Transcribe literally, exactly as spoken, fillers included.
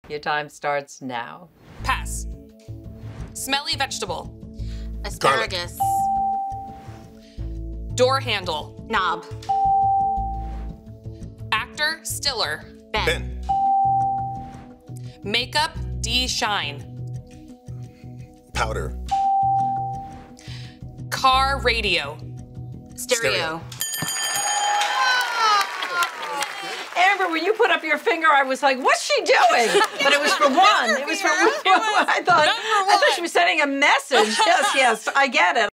Your time starts now. Pass. Smelly vegetable. Asparagus. Door handle. Knob. Actor, stiller. Ben. Ben. Makeup, D shine. Powder. Car radio. Stereo. Stereo. Amber, when you put up your finger, I was like, what's she doing? But it was for one. It was for one. I thought, I thought she was sending a message. Yes, yes, I get it.